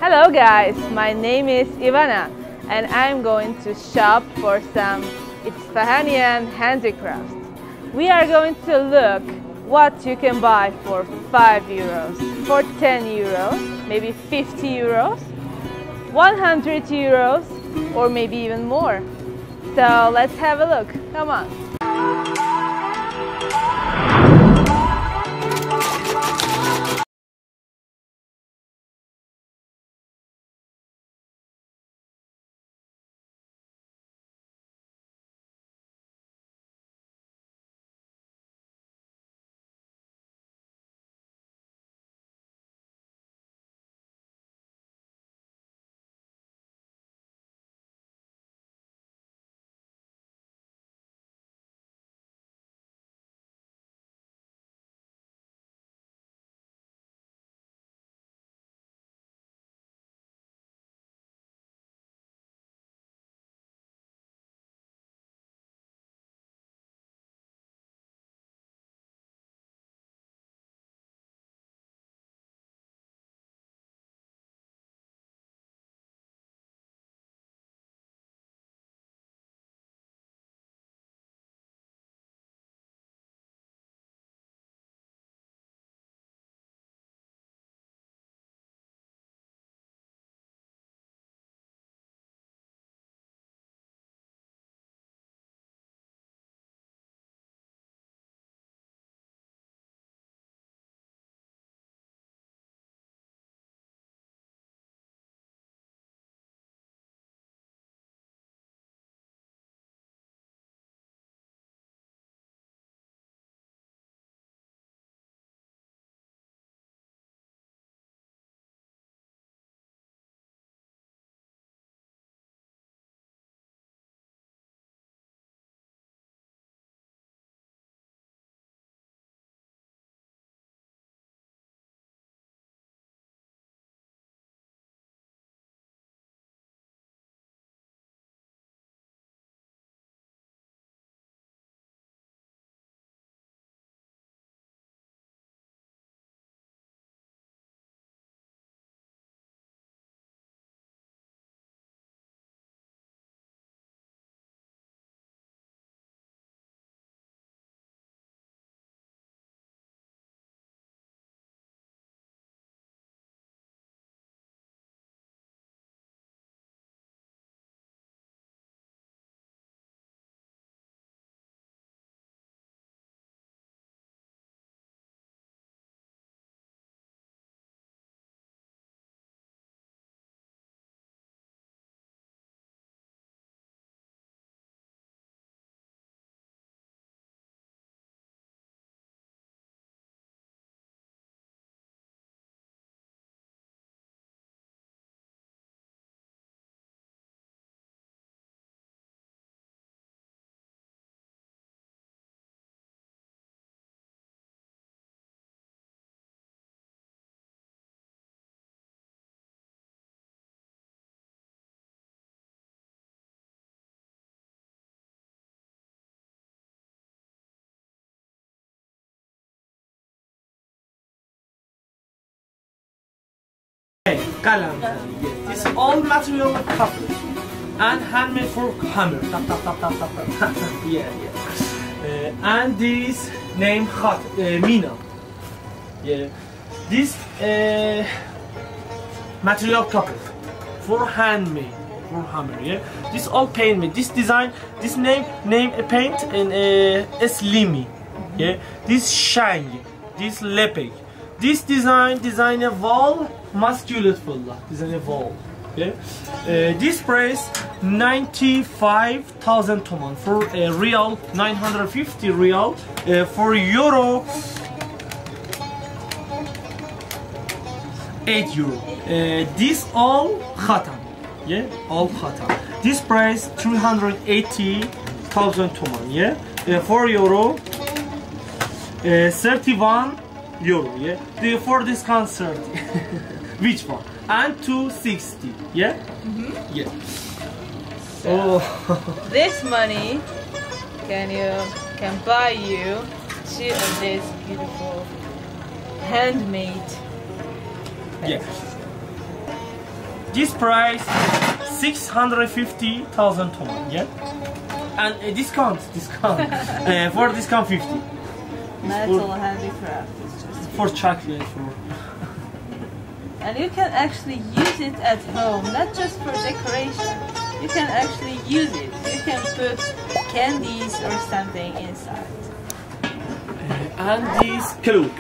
Hello guys, my name is Ivana and I'm going to shop for some Isfahanian handicrafts. We are going to look what you can buy for 5 euros, for 10 euros, maybe 50 euros, 100 euros, or maybe even more. So let's have a look, come on. Kalam. This all material couple and handmade for hammer. Tap tap tap tap tap tap. Yeah. And this name Mina. Yeah. This material couple for handmade for hammer. Yeah. This all paint made. This design. This name a paint in Slimy. Yeah. This shine. This lepek. This design a wall. Masculine fulla, design a wall. Okay. This price 95,000 toman for real 950 real for euro 8 euro. This all khatam, yeah, all khatam. This price 380,000 toman, yeah, for euro 31 euro, yeah. For this concert. Which one? And 260, yeah? Yeah. So, this money can buy you 2 of these beautiful handmade Yes. This price 650,000 ton, yeah? And discount for discount 50. Metal handicraft is just For chocolate, for and you can actually use it at home, not just for decoration. You can actually use it. You can put candies or something inside. And this cloak.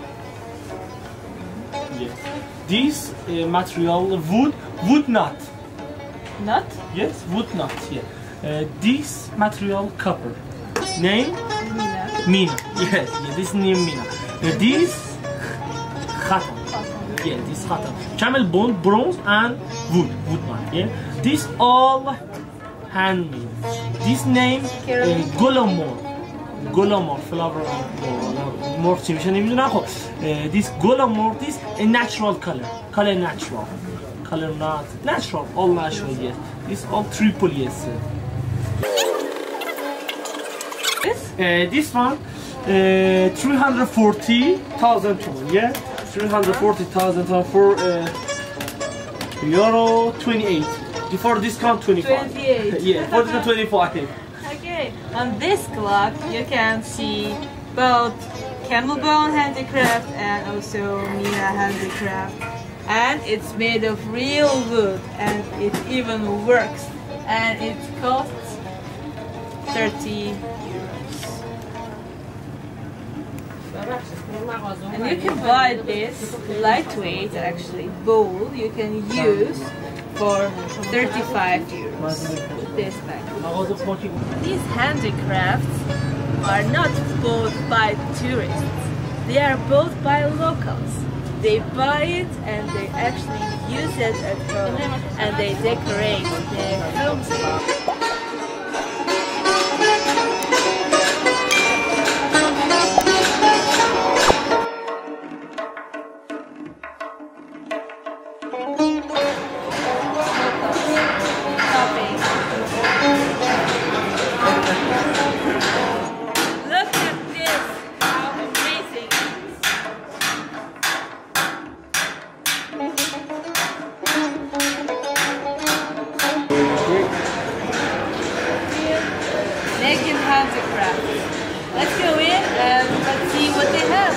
Yes. This material wood knot. Not? Yes, wood knot. Yeah. This material copper. Name Mina. Mina. Yes. Yeah, this name Mina. This khatam. Yeah, this khatam. Camel bone, bronze, and wood knot. Yeah. This all handmade. This name Golomor. Golomor flower more چیمیشه نمیدونم خب this Golomor this a natural color natural color not natural all natural yes this all triple yes this one 340,000 ton yeah 340,000 ton for euro 28 before discount 25 28. yeah for discount 25 Okay, on this clock you can see both camel bone handicraft and also Mina handicraft, and it's made of real wood and it even works, and it costs 30 euros. And you can buy this lightweight actually bowl you can use for 35 euros. This bag. These handicrafts are not bought by tourists. They are bought by locals. They buy it and they actually use it at home and they decorate their homes. Naked handicraft. Let's go in and let's see what they have.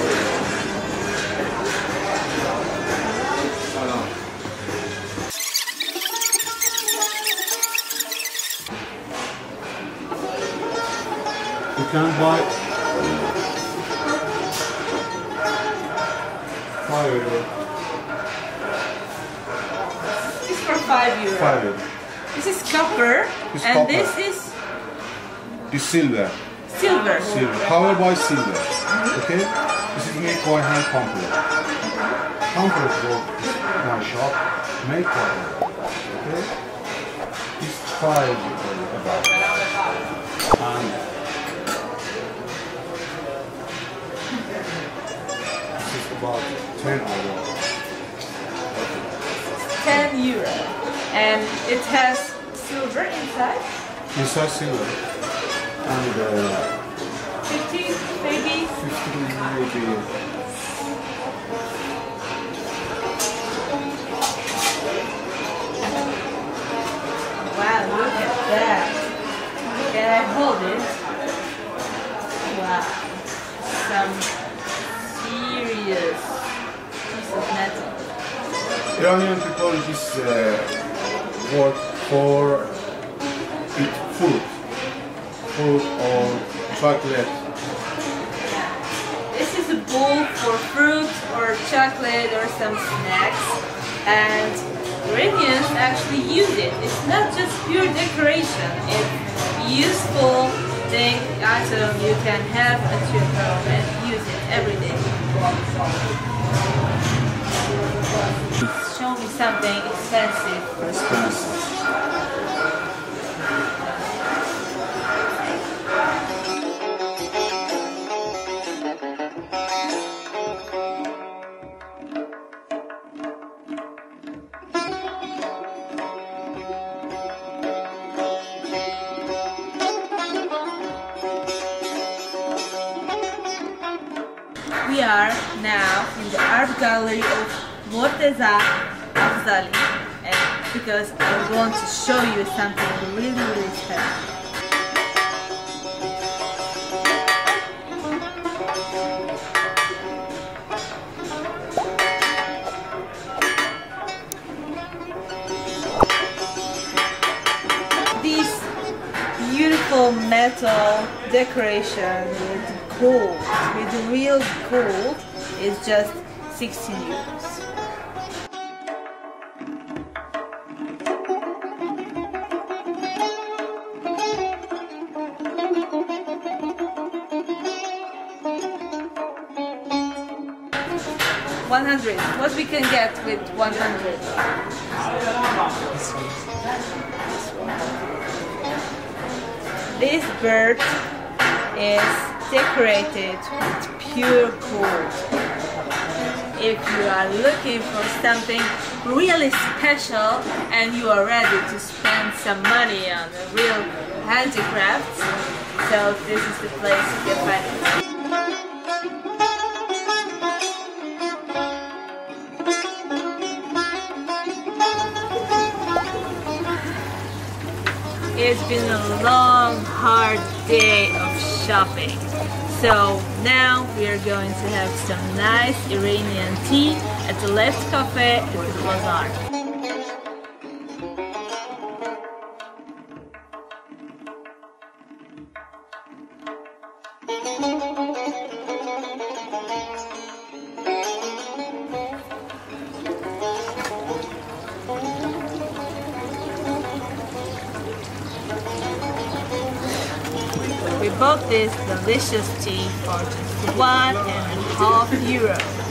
You can buy 5 euro. This is for 5 euros. 5 euro. This is copper, It's and copper. this is It's silver. silver. Silver. Powered by silver. Okay? This is made by hand pumper. Pumper work in my shop. Made copper. Okay? It's 5 euro about. And this is about 10 euro. 10 euro. And it has silver inside. Inside silver. And 50 maybe. 15 maybe. Wow, look at that. Can I hold it? Wow. Some serious piece of metal. Iranian people this work for eat food or chocolate. This is a bowl for fruit or chocolate or some snacks, and Iranians actually use it. It's not just pure decoration, it's useful thing, item you can have at your home and use it every day. Show me something expensive. We are now in the art gallery of Morteza Afzali, and because I want to show you something really, really special. This beautiful metal decoration with gold, with real gold, is just 16 euros. What we can get with 100? This bird is decorated with pure gold. If you are looking for something really special and you are ready to spend some money on real handicrafts, so this is the place you can find it. It's been a long, hard day of shopping. So now we are going to have some nice Iranian tea at the Left Cafe at the Bazaar. We bought this delicious tea for just €1.50.